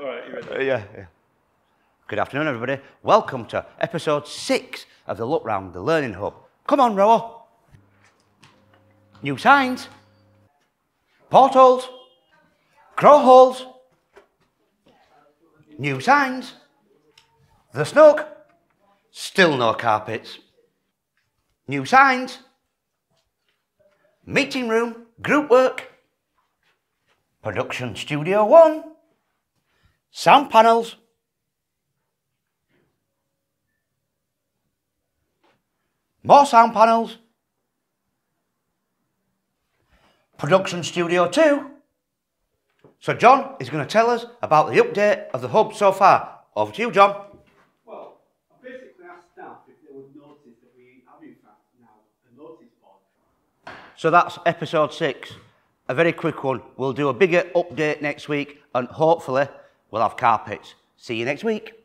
All right, you ready? Yeah. Good afternoon, everybody. Welcome to episode 6 of the Look Round the Learning Hub. Come on, Row. New signs, portholes, crow holes, new signs, the Snook, still no carpets, new signs, meeting room, group work, production studio 1, sound panels, more sound panels, production studio 2. So John is going to tell us about the update of the hub so far. Over to you, John. Well, I basically asked staff if they would notice that we have in fact now a notice board. So that's episode 6. A very quick one. We'll do a bigger update next week and hopefully we'll have carpets. See you next week.